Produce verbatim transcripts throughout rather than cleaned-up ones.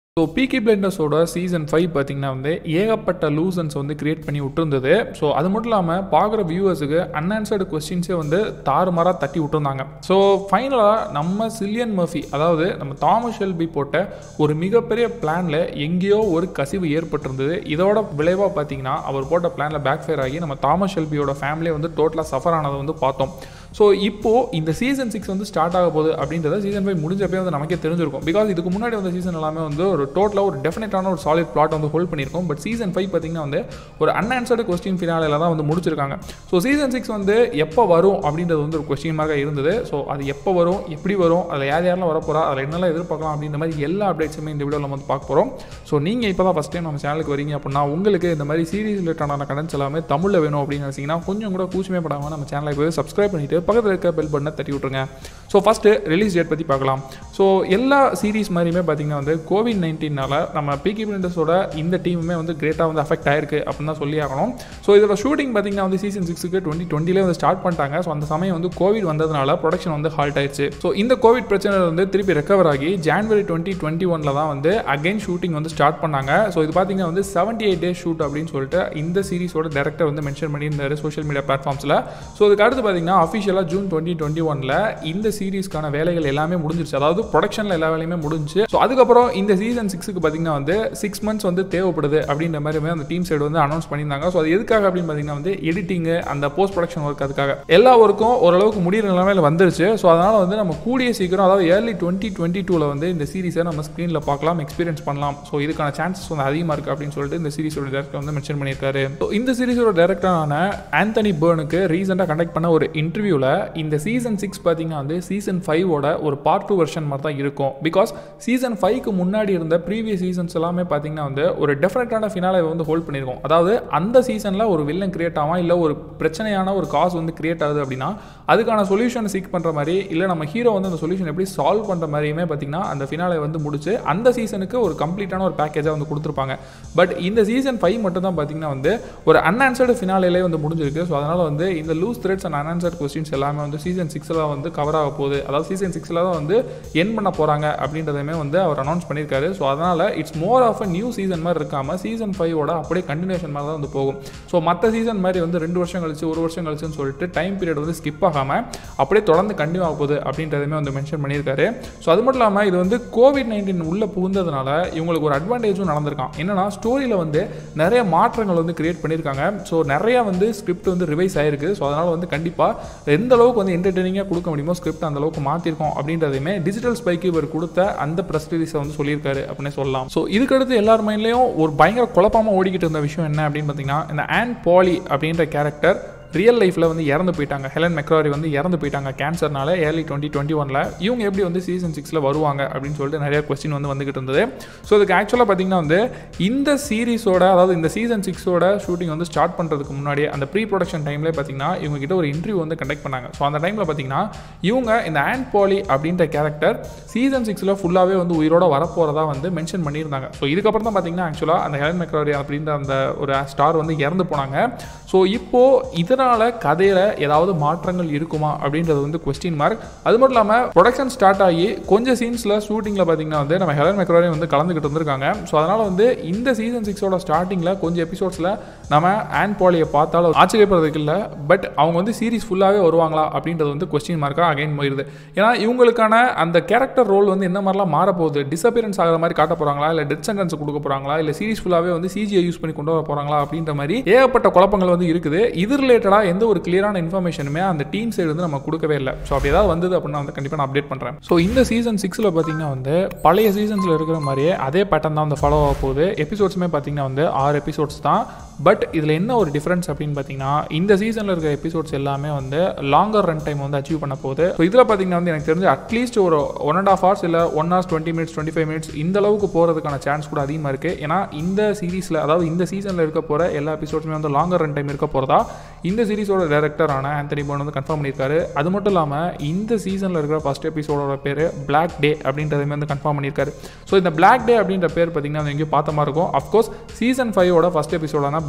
So Peaky பிளைண்டர்ஸோட season five பார்த்தீங்கன்னா வந்து ஏகப்பட்ட லூசன்ஸ் வந்து கிரியேட் பண்ணி விட்டுருந்தது. ஸோ அது மட்டும் இல்லாமல் பார்க்குற வியூவர்ஸுக்கு அன்ஆன்சர்டு கொஸ்டின்ஸே வந்து தாறுமாறாக தட்டி விட்டுருந்தாங்க. ஸோ ஃபைனலாக நம்ம சில்லியன் மர்ஃபி, அதாவது நம்ம தாமஸ் ஷெல்பி போட்ட ஒரு மிகப்பெரிய பிளானில் எங்கேயோ ஒரு கசிவு ஏற்பட்டிருந்தது. இதோட விளைவாக பார்த்தீங்கன்னா அவர் போட்ட பிளானில் பேக் ஃபயர் ஆகி நம்ம தாமஸ் ஷெல்பியோட ஃபேமிலியை வந்து டோட்டலாக சஃபர் ஆனதை வந்து பார்த்தோம். ஸோ இப்போது இந்த சீசன் சிக்ஸ் வந்து ஸ்டார்ட் ஆக போகுது அப்படின்றத சீசன் ஃபைவ் முடிஞ்சப்பே வந்து நமக்கே தெரிஞ்சிருக்கும். பிகாஸ் இதுக்கு முன்னாடி வந்த சீசன் எல்லாமே வந்து ஒரு டோட்டலாக ஒரு டெஃபினட்டான ஒரு சாலிட் பிளாட் வந்து ஹோல்ட் பண்ணியிருக்கோம். பட் சீசன் ஃபைவ் பார்த்தீங்கன்னா வந்து ஒரு அன்ஆன்சர்டு கொஸ்டின் ஃபினாலில் தான் வந்து முடிச்சிருக்காங்க. ஸோ சீசன் சிக்ஸ் வந்து எப்போ வரும் அப்படின்றது வந்து ஒரு கொஸ்டின் மார்க்காக இருந்தது. ஸோ அது எப்போ வரும், எப்படி வரும், அதில் யார் யாரெல்லாம் வரப்போகிறா, அதில் என்னெல்லாம் எதிர்பார்க்கலாம் அப்படின்ற மாதிரி எல்லா அப்டேட்ஸுமே இந்த வீடியோவில் நம்ம வந்து பார்க்க போகிறோம். ஸோ நீங்கள் இப்போ தான் ஃபஸ்ட் டைம் நம்ம சேனலுக்கு வரீங்க அப்படின்னா உங்களுக்கு இந்த மாதிரி சீரிஸ் ரிலேட்டடான கண்டென்ட்ஸ் எல்லாமே தமிழில் வேணும் அப்படின்னு நினச்சிங்கன்னா கொஞ்சம் கூட கூச்சமே படாமல் நம்ம சேனலை போய் சப்ஸ்கிரைப் பண்ணிவிட்டு பக்கத்தில் இருக்க பெல் பட்டனை தட்டி விட்ருங்க. ஸோ ஃபஸ்ட்டு ரிலீஸ் டேட் பற்றி பார்க்கலாம். ஸோ எல்லா சீரீஸ் மாதிரியுமே பார்த்தீங்கன்னா வந்து கோவிட் நைன்டீனால் நம்ம பீக்கி பிளைண்டர்ஸோட இந்த டீமுமே வந்து கிரேட்டாக வந்து அஃபெக்ட் ஆயிருக்கு அப்படின்னு தான் சொல்லி ஆகணும். ஸோ இதோட ஷூட்டிங் பார்த்தீங்கன்னா வந்து சீசன் சிக்ஸுக்கு டுவெண்ட்டி டுவெண்ட்டிலே வந்து ஸ்டார்ட் பண்ணிட்டாங்க. ஸோ அந்த சமயம் வந்து கோவிட் வந்ததுனால ப்ரொடக்ஷன் வந்து ஹால்ட் ஆயிடுச்சு. ஸோ இந்த கோவிட் பிரச்சனை வந்து திருப்பி ரெக்கவர் ஆகி ஜான்வரி டுவெண்ட்டி டுவெண்ட்டி ஒனில் தான் வந்து அகைன் ஷூட்டிங் வந்து ஸ்டார்ட் பண்ணாங்க. ஸோ இது பார்த்தீங்கன்னா வந்து செவன்ட்டி எயிட் டேஸ் ஷூட் அப்படின்னு சொல்லிட்டு இந்த சீரிஸோட டேரக்டர் வந்து மென்ஷன் பண்ணியிருந்தாரு சோஷியல் மீடியா பிளாட்ஃபார்ம்ஸில். ஸோ அதுக்கு அடுத்து பார்த்தீங்கன்னா அஃபிஷியலாக ஜூன் டுவெண்ட்டி டுவெண்ட்டி ஒனில் இந்த சீரிஸ்க்கான வேலைகள் எல்லாமே முடிஞ்சிருச்சு. அதாவது ப்ரொடக்ஷனில் எல்லா வேலையுமே முடிஞ்சு. ஸோ அதுக்கப்புறம் இந்த சீசன் சிக்ஸுக்கு பார்த்தீங்கன்னா வந்து சிக்ஸ் மந்த்ஸ் வந்து தேவைப்படுது அப்படின்ற மாதிரி அந்த டீம் சைடு வந்து அனௌன்ஸ் பண்ணியிருந்தாங்க. ஸோ அது எதுக்காக அப்படின்னு பார்த்தீங்கன்னா வந்து எடிட்டிங்கு, அந்த போஸ்ட் ப்ரொடக்ஷன் ஒர்க், அதுக்காக எல்லா ஒர்க்கும் ஓரளவுக்கு முடிகிற நிலைமையில் வந்துருச்சு. ஸோ அதனால் வந்து நம்ம கூடிய சீக்கிரம், அதாவது ஏர்லி டுவெண்ட்டி டுவெண்ட்டி டூவில் வந்து இந்த சீரிஸை நம்ம ஸ்க்ரீனில் பார்க்கலாம், எக்ஸ்பீரியன்ஸ் பண்ணலாம். ஸோ இதுக்கான சான்சஸ் வந்து அதிகமாக இருக்குது அப்படின்னு சொல்லிட்டு இந்த சீரிஸோட டேரக்டர் வந்து மென்ஷன் பண்ணியிருக்காரு. ஸோ இந்த சீரிஸோட டேரக்டரான ஆந்தனி பர்னுக்கு ரீசெண்டாக கண்டக்ட் பண்ண ஒரு இன்டர்வியூவில் இந்த சீசன் சிக்ஸ் பார்த்தீங்கன்னா வந்து சீசன் ஃபைவோட ஒரு பார்ட் டூ வெர்ஷன் மாதிரி தான் இருக்கும். பிகாஸ் சீசன் ஃபைவ்க்கு முன்னாடி இருந்த ப்ரீவியஸ் சீசன்ஸ் எல்லாமே பார்த்தீங்கன்னா வந்து ஒரு டெஃபினட்டான ஃபினாலை வந்து ஹோல்ட் பண்ணியிருக்கோம். அதாவது அந்த சீசனில் ஒரு வில்லன் கிரியேட் ஆகும், இல்லை ஒரு பிரச்சனையான ஒரு காஸ் வந்து கிரியேட் ஆகுது அப்படின்னா அதுக்கான சொல்யூஷன் சீக் பண்ணுற மாதிரி, இல்லை நம்ம ஹீரோ வந்து அந்த சொல்யூஷன் எப்படி சால்வ் பண்ணுற மாதிரியுமே பார்த்தீங்கன்னா அந்த ஃபினாலை வந்து முடிச்சு அந்த சீசனுக்கு ஒரு கம்ப்ளீட்டான ஒரு பேக்கேஜாக வந்து கொடுத்துருப்பாங்க. பட் இந்த சீசன் ஃபைவ் மட்டும் தான் பார்த்தீங்கன்னா வந்து ஒரு அன்ஆன்சர்டு ஃபினாலே வந்து முடிஞ்சிருக்கு. ஸோ அதனால் வந்து இந்த loose threads and unanswered questions எல்லாமே வந்து சீசன் சிக்ஸில் வந்து கவர் ஆக போகுது. அதாவது சீசன் சிக்ஸில் தான் வந்து என் பண்ண போகிறாங்க அப்படின்றதையுமே வந்து அவர் அனௌன்ஸ் பண்ணியிருக்காரு. ஸோ அதனால் it's more of a new season மாதிரி இருக்காமல் சீசன் ஃபைவோட அப்படியே கண்டினியூஷன் மாதிரி தான் வந்து போகும். ஸோ மற்ற சீசன் மாதிரி வந்து ரெண்டு வருஷம் கழிச்சு ஒரு வருஷம் கழிச்சுன்னு சொல்லிட்டு டைம் பீரியட் வந்து ஸ்கிப் ஆகாமல் அப்படியே தொடர்ந்து கண்டினியூ ஆக போகுது அப்படின்றதையுமே வந்து மென்ஷன் பண்ணியிருக்காரு. ஸோ அது மட்டும் இல்லாமல் இது வந்து கோவிட் நைன்டீன் உள்ளே புகுந்ததுனால இவங்களுக்கு ஒரு அட்வான்டேஜும் நடந்திருக்கான். என்னன்னா ஸ்டோரியில் வந்து நிறைய மாற்றங்கள் வந்து கிரியேட் பண்ணியிருக்காங்க. ஸோ நிறைய வந்து ஸ்கிரிப்ட் வந்து ரிவைஸ் ஆயிருக்கு. ஸோ அதனால் வந்து கண்டிப்பாக எந்த அளவுக்கு வந்து என்டர்டெய்னிங்காக கொடுக்க முடியுமோ ஸ்கிரிப்ட் அந்த அளவுக்கு மாற்றிருக்கோம் அப்படின்றதையுமே டிஜிட்டல் ஸ்பைக்கு இவர் கொடுத்த அந்த ப்ரெஸ் ரிலீஸை வந்து சொல்லியிருக்காரு அப்படின்னு சொல்லலாம். ஸோ இதுக்கடுத்து எல்லார் மைண்ட்லையும் ஒரு பயங்கர குழப்பமாக ஓடிக்கிட்டு இருந்த விஷயம் என்ன அப்படின்னு பார்த்தீங்கன்னா, இந்த ஆன் பாலி அப்படின்ற கேரக்டர் ரியல் லைஃப்பில் வந்து இறந்து போயிட்டாங்க. ஹெலன் மெக்ராரி வந்து இறந்து போயிட்டாங்க கேன்சர்னால ஏர்லி டுவெண்ட்டி டுவெண்ட்டி ஒனில். இவங்க எப்படி வந்து சீசன் சிக்ஸில் வருவாங்க அப்படின்னு சொல்லிட்டு நிறைய கொஸ்டின் வந்து வந்துகிட்டு இருந்தது. ஸோ அதுக்கு ஆக்சுவலாக பார்த்தீங்கன்னா வந்து இந்த சீரிஸோட, அதாவது இந்த சீசன் சிக்ஸோட ஷூட்டிங் வந்து ஸ்டார்ட் பண்ணுறதுக்கு முன்னாடியே அந்த ப்ரீ ப்ரொடக்ஷன் டைம்லேயே பார்த்தீங்கன்னா இவங்க கிட்ட ஒரு இன்டர்வியூ வந்து கண்டக்ட் பண்ணாங்க. ஸோ அந்த டைமில் பார்த்தீங்கன்னா இவங்க இந்த ஆன் பாலி அப்படின்ற கேரக்டர் சீசன் சிக்ஸில் ஃபுல்லாகவே வந்து உயிரோட வரப்போகிறதா வந்து மென்ஷன் பண்ணியிருந்தாங்க. ஸோ இதுக்கப்புறம் தான் பார்த்தீங்கன்னா ஆக்சுவலாக அந்த ஹெலன் மெக்ராரி அப்படின்ற அந்த ஒரு ஸ்டார் வந்து இறந்து போனாங்க. ஸோ இப்போது இதனால் கதையில் ஏதாவது மாற்றங்கள் இருக்குமா அப்படின்றது வந்து கொஸ்டின் மார்க். அது மட்டும் இல்லாமல் ப்ரொடக்ஷன் ஸ்டார்ட் ஆகி கொஞ்சம் சீன்ஸில் ஷூட்டிங்கில் பார்த்தீங்கன்னா வந்து நம்ம ஹெலன் மெக்ராரி வந்து கலந்துக்கிட்டு இருந்திருக்காங்க. ஸோ அதனால் வந்து இந்த சீசன் சிக்ஸோட ஸ்டார்டிங்கில் கொஞ்சம் எபிசோட்ஸில் நம்ம ஆன் பாலியை பார்த்தாலும் ஆச்சரியப்படுறதுக்கு இல்லை. பட் அவங்க வந்து சீரிஸ் ஃபுல்லாகவே வருவாங்களா அப்படின்றது வந்து கொஸ்டின் மார்க்காக அகைன் போயிடுது. ஏன்னா இவங்களுக்கான அந்த கேரக்டர் ரோல் வந்து என்ன மாதிரிலாம் மாறப்போகுது, டிஸப்பியரன்ஸ் ஆகிற மாதிரி காட்ட போகிறாங்களா, இல்லை டெத் சென்டென்ஸ் கொடுக்க போகிறாங்களா, இல்லை சீரிஸ் ஃபுல்லாகவே வந்து சிஜியை யூஸ் பண்ணி கொண்டு வர போகிறாங்களா அப்படின்ற மாதிரி ஏகப்பட்ட குழப்பங்கள் வந்து இருக்குது. இது ரிலேட்டடாக எந்த ஒரு கிளியரான இன்ஃபர்மேஷனுமே அந்த டீம் சைடு வந்து நம்ம கொடுக்கவே இல்லை. ஸோ அப்படி ஏதாவது வந்தது அப்படின்னா வந்து கண்டிப்பாக நான் அப்டேட் பண்ணுறேன். ஸோ இந்த சீசன் சிக்ஸில் பார்த்தீங்கன்னா வந்து பழைய சீசன்ஸில் இருக்கிற மாதிரியே அதே பேட்டர்ன் தான் வந்து ஃபாலோ ஆக போகுது. எபிசோட்ஸுமே பார்த்தீங்கன்னா வந்து ஆறு எபிசோட்ஸ் தான். பட் இதில் என்ன ஒரு டிஃப்ரென்ஸ் அப்படின்னு பார்த்தீங்கன்னா, இந்த சீசனில் இருக்கிற எபிசோட்ஸ் எல்லாமே வந்து லாங்கர் ரன் டைம் வந்து அச்சீவ் பண்ண போகுது. ஸோ இதில் பார்த்தீங்கன்னா வந்து எனக்கு தெரிஞ்சு அட்லீஸ்ட் ஒரு ஒன் அண்ட் ஆஃப் ஹவர்ஸ் இல்லை one hours twenty minutes twenty five minutes இந்த அளவுக்கு போகிறதுக்கான சான்ஸ் கூட அதிகமாக இருக்குது. ஏன்னா இந்த சீரீஸில், அதாவது இந்த சீசனில் இருக்க போகிற எல்லா எபிசோட்ஸுமே வந்து லாங்கர் ரன் டைம் இருக்க போகிறதா இந்த சீரிஸோட டைரக்டரான ஆந்தனி பர்ன் வந்து கன்ஃபார்ம் பண்ணியிருக்காரு. அது மட்டும் இல்லாமல் இந்த சீசனில் இருக்கிற ஃபர்ஸ்ட் எபிசோடோட பேர் பிளாக் டே அப்படின்றதுமே வந்து கன்ஃபார்ம் பண்ணியிருக்காரு. ஸோ இந்த பிளாக் டே அப்படின்ற பேர் பார்த்தீங்கன்னா எங்கேயும் பார்த்த மாதிரி இருக்கும். அஃப்கோர்ஸ் சீசன் ஃபைவோட ஃபர்ஸ்ட் எபிசோடான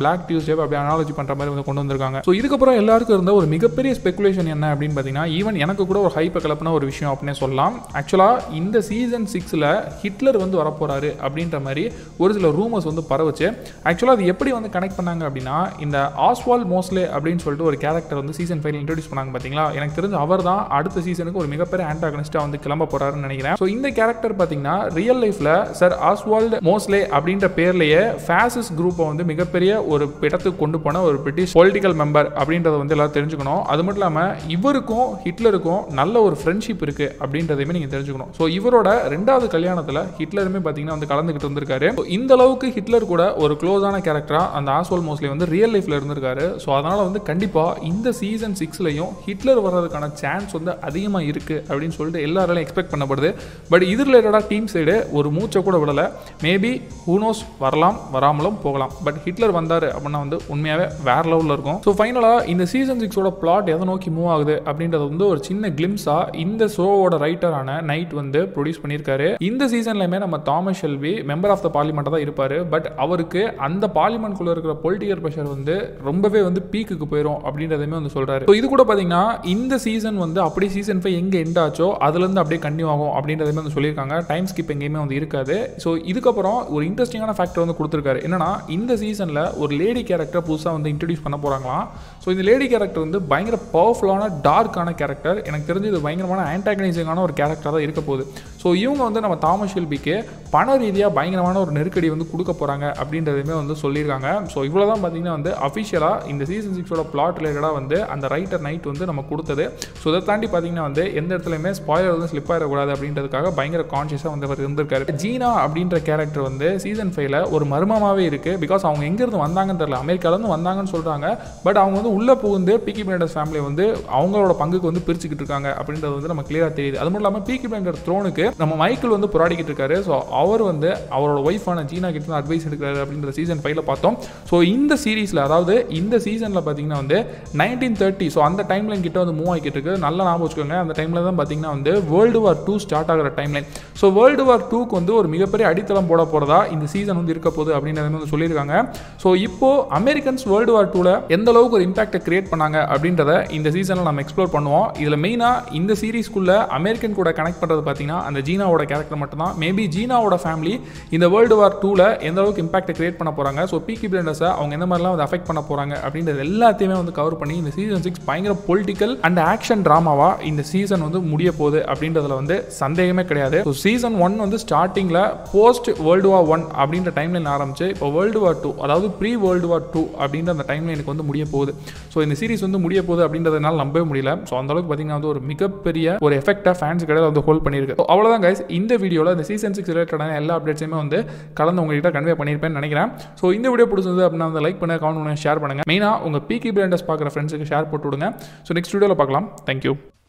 பிளாக் டியூஸ்டே அப்படி அனாலஜி பண்ற மாதிரி வந்து கொண்டு வந்திருக்காங்க. ஸோ இதுக்கப்புறம் எல்லாருக்கும் இருந்த ஒரு மிகப்பெரிய ஸ்பெகுலேஷன் என்ன அப்படின்னு பார்த்தீங்கன்னா, ஈவன் எனக்கு கூட ஒரு ஹைப்பை கிளப்பின ஒரு விஷயம் அப்படின்னே சொல்லலாம். ஆக்சுவலாக இந்த சீசன் சிக்ஸில் ஹிட்லர் வந்து வரப்போறாரு அப்படின்ற மாதிரி ஒரு சில ரூமர்ஸ் வந்து பரவச்சு. ஆக்சுவலாக அது எப்படி வந்து கனெக்ட் பண்ணாங்க அப்படின்னா, இந்த ஆஸ்வால்ட் மோஸ்லே அப்படின்னு சொல்லிட்டு ஒரு கேரக்டர் வந்து சீசன் ஃபைவ்ல இன்ட்ரோடியூஸ் பண்ணாங்க பார்த்தீங்களா. எனக்கு தெரிஞ்ச அவர் தான் அடுத்த சீசனுக்கு ஒரு மிகப்பெரிய ஆன்டாகனிஸ்டாக வந்து கிளம்ப போறாருன்னு நினைக்கிறேன். ஸோ இந்த கேரக்டர் பார்த்தீங்கன்னா ரியல் லைஃப்ல சார் ஆஸ்வால்ட் மோஸ்லே அப்படின்ற பேர்லயே ஃபாசிஸ்ட் குரூப்பை வந்து மிகப்பெரிய ஒரு இடத்துக்கு கொண்டு போன ஒரு பிரிட்டிஷ் பொலிட்டிக்கல் மெம்பர் அப்படின்றத வந்து எல்லாரும் தெரிஞ்சுக்கணும். அது மட்டும் இல்லாமல் இவருக்கும் ஹிட்லருக்கும் நல்ல ஒரு ஃப்ரெண்ட்ஷிப் இருக்கு அப்படின்றதையுமே நீங்க தெரிஞ்சுக்கணும். ஸோ இவரோட ரெண்டாவது கல்யாணத்தில் ஹிட்லருமே பார்த்தீங்கன்னா வந்து கலந்துகிட்டு இருந்திருக்காரு. இந்த அளவுக்கு ஹிட்லர் கூட ஒரு க்ளோஸான கேரக்டரா அந்த ஆஸ்வால்ட் மோஸ்லே வந்து ரியல் லைஃப்ல இருந்திருக்காரு. ஸோ அதனால வந்து கண்டிப்பா இந்த சீசன் சிக்ஸ்லையும் ஹிட்லர் வர்றதுக்கான சான்ஸ் வந்து அதிகமாக இருக்கு அப்படின்னு சொல்லிட்டு எல்லாராலையும் எக்ஸ்பெக்ட் பண்ணப்படுது. பட் இது ரிலேட்டடாக டீம் சைடு ஒரு மூச்சை கூட விடலை. மேபி ஹூனோஸ் வரலாம், வராமலும் போகலாம். பட் ஹிட்லர் வந்தார் அப்படின்னா வந்து உண்மையாகவே வேற லெவலில் இருக்கும். ஸோ ஃபைனலாக இந்த சீசன் சிக்ஸோட பிளாட் எதை நோக்கி மூவ் ஆகுது அப்படின்றது வந்து ஒரு சின்ன கிளிம்ஸா இந்த ஷோவோட ரைட்டரான நைட் வந்து ப்ரொடியூஸ் பண்ணியிருக்காரு. இந்த சீசன்லையுமே நம்ம Thomas Shelby member of the பார்லிமெண்ட்டாக தான் இருப்பார். பட் அவருக்கு அந்த பார்லிமெண்ட்குள்ளே இருக்கிற பொலிட்டிக்கல் ப்ரெஷர் வந்து ரொம்பவே வந்து பீக்குக்கு போயிடும் அப்படின்றதையுமே வந்து சொல்கிறாரு. ஸோ இது கூட பார்த்தீங்கன்னா இந்த சீசன் வந்து அப்படியே சீசன் ஃபைவ் எங்கே எண்ட் ஆச்சோ அதுலேருந்து அப்படியே கண்டினியூ ஆகும் அப்படின்றதையுமே வந்து சொல்லியிருக்காங்க. டைம் ஸ்கிப் எங்கேயுமே வந்து இருக்காது. ஸோ இதுக்கப்புறம் ஒரு இன்ட்ரெஸ்டிங்கான ஃபேக்டர் வந்து கொடுத்துருக்காரு. என்னன்னா இந்த சீசனில் ஒரு லேடி கேரக்டர் புதுசாக வந்து இன்ட்ரடியூஸ் பண்ண போகிறாங்களாம். ஸோ இந்த லேடி கேரக்டர் வந்து பயங்கர பவர்ஃபுல்லான டார்க்கான கேரக்டர். எனக்கு தெரிஞ்சு இது பயங்கரமான ஆன்டாகனைசிங்கான ஒரு கேரக்டராக தான் இருக்க போகுது. ஸோ இவங்க வந்து நம்ம தாமஸ் ஷெல்பிக்கு பண ரீதியாக பயங்கரமான ஒரு நெருக்கடி வந்து கொடுக்க போகிறாங்க அப்படின்றதையுமே வந்து சொல்லியிருக்காங்க. ஸோ இவ்வளோ தான் பார்த்தீங்கன்னா வந்து அஃபிஷியலாக இந்த சீசன் சிக்ஸோட பிளாட் ரிலேட்டடாக வந்து அந்த ரைட்டர் நைட் வந்து நம்ம கொடுத்தது. ஸோ இதை தாண்டி பார்த்தீங்கன்னா வந்து எந்த இடத்துலையுமே ஸ்பாயிலர் வந்து ஸ்லிப் ஆகிடக்கூடாது அப்படின்றதுக்காக பயங்கர கான்ஷியஸாக வந்து அவர் இருந்திருக்காரு. ஜீனா அப்படின்ற கேரக்டர் வந்து சீசன் ஃபைவ்ல ஒரு மர்மமாகவே இருக்குது. பிகாஸ் அவங்க எங்கேருந்து வந்தாங்கன்னு தெரியல. அமெரிக்காவிலேருந்து வந்தாங்கன்னு சொல்கிறாங்க. பட் அவங்க வந்து உள்ளே புகுந்து பீக்கி பிளைண்டர்ஸ் ஃபேமிலி வந்து அவங்களோட பங்குக்கு வந்து பிரிச்சுக்கிட்டு இருக்காங்க அப்படின்றது வந்து நம்ம கிளியராக தெரியுது. அது மட்டும் இல்லாமல் பீக்கி பிளைண்டர் த்ரோனுக்கு நம்ம மைக்கிள் வந்து போராடிக்கிட்டு இருக்காரு. ஸோ அவர் வந்து அவரோட ஒய்ஃபான ஜீனா கிட்ட தான் அட்வைஸ் எடுக்கிறாரு அப்படின்ற சீசன் ஃபைவ்ல பார்த்தோம். ஸோ இந்த சீரீஸில் அதாவது இந்த சீசனில் பார்த்தீங்கன்னா வந்து நைன்டீன் தேர்ட்டி ஸோ அந்த டைம்லைன் கிட்ட வந்து மூவ் ஆகிட்டு இருக்கு. நல்லா ஞாபகம் வச்சுக்கோங்க. அந்த டைமில் தான் பார்த்தீங்கன்னா வந்து வேர்ல்டு வார் டூ ஸ்டார்ட் ஆகிற டைம்லைன். ஸோ வேர்ல்டு வார் டூக்கு வந்து ஒரு மிகப்பெரிய அடித்தளம் போட போகிறதா இந்த சீசன் வந்து இருக்க போகுது அப்படின்றத வந்து சொல்லியிருக்காங்க. ஸோ இப்போ அமெரிக்கன்ஸ் வேர்ல்டு வார் டூவில் எந்த அளவுக்கு ஒரு இம்பாக்டை கிரியேட் பண்ணாங்க அப்படின்றத இந்த சீசனில் நம்ம எக்ஸ்ப்ளோர் பண்ணுவோம். இதில் மெயினாக இந்த சீரீஸ்க்குள்ள அமெரிக்கன் கூட கனெக்ட் பண்ணுறது பார்த்தீங்கன்னா அந்த ஜீனாவோட கேரக்டர் மட்டும் தான். மேபி ஜீனாவோட ஃபேமிலி இந்த வேர்ல்டு வார் டூவில் எந்த அளவுக்கு இம்பாக்டை கிரியேட் பண்ண போகிறாங்க, ஸோ பீக்கி பிளைண்டர்ஸை அவங்க எந்த மாதிரிலாம் வந்து அஃபெக்ட் பண்ண போகிறாங்க அப்படின்றது எல்லாத்தையுமே வந்து கவர் பண்ணி இந்த சீசன் சிக்ஸ் பயங்கர பொலிட்டிக்கல் அண்ட் ஆக்ஷன் ட்ராமாவாக இந்த சீசன் வந்து முடிய போகுது அப்படின்றதுல வந்து சந்தேகமே கிடையாது. ஸோ சீசன் ஒன் வந்து ஸ்டார்டிங்கில் போஸ்ட் வேர்ல்டு வார் ஒன் அப்படின்ற டைம்லைன் ஆரம்பிச்சு இப்போ வேர்ல்டு வார் டூ அதாவது ப்ரீ வேர்ல்டு வார் டூ அப்படின்ற அந்த டைம்லைனுக்கு வந்து முடிய போகுது. ஸோ இந்த சீரிஸ் வந்து முடிய போகுது அப்படின்றதுனால நம்பவே முடியல. ஸோ அந்த அளவுக்கு பார்த்தீங்கன்னா வந்து ஒரு மிகப்பெரிய ஒரு எஃபெக்டாக ஃபேன்ஸ் கிடையாது வந்து ஹோல்ட் பண்ணியிருக்கு. ஸோ அவ்வளோதான் கைஸ், இந்த வீடியோவில் இந்த சீசன் சிக்ஸ் ரிலேட்டடான எல்லா அப்டேட்ஸுமே வந்து கலந்து உங்ககிட்ட கன்வே பண்ணியிருப்பேன்னு நினைக்கிறேன். ஸோ இந்த வீடியோ பிடிச்சது அப்படின்னா வந்து லைக் பண்ணுங்க, கமெண்ட் பண்ணுங்க, ஷேர் பண்ணுங்க. மெயினாக உங்கள் பீக்கி பிளைண்டர்ஸ் பார்க்குற ஃப்ரெண்ட்ஸுக்கு ஷேர் போட்டு விடுங்க. ஸோ நெக்ஸ்ட் வீடியோவில் பார்க்கலாம். தேங்க்யூ.